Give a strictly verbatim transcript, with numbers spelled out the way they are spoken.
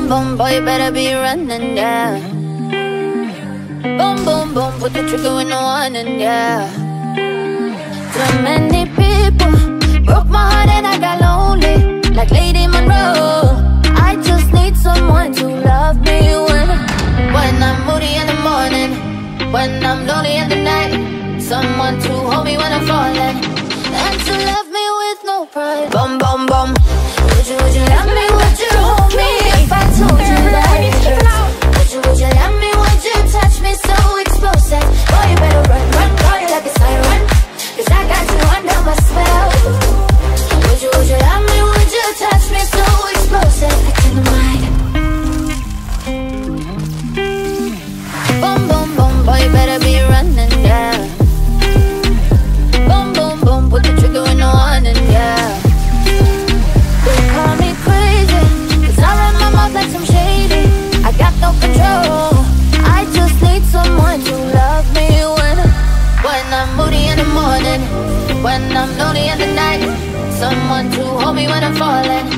Boom, boom, boy, you better be running, yeah. Boom, boom, boom, put the trigger when no one in, yeah. Too many people broke my heart and I got lonely, like Lady Monroe. I just need someone to love me when When I'm moody in the morning, when I'm lonely in the night. Someone to hold me when I'm falling, and to love me with no pride. Bum, bum, bum. Would you, would you love me, would you hold me if I told you that it hurts? Would you, would you love me, would you touch me so explosive? Boy, you better run, run, run like a siren, cause I got you under my spell. Would you, would you love me, would you touch me so explosive? It's in the mind. Boom, boom, boom, boy, you better be running, yeah. Boom, boom, boom, put the trigger when no one in, yeah. They call me crazy, cause I run my mouth like some shady. I got no control, I just need someone to love me when When I'm moody in the morning, when I'm lonely in the night. Someone to hold me when I'm falling,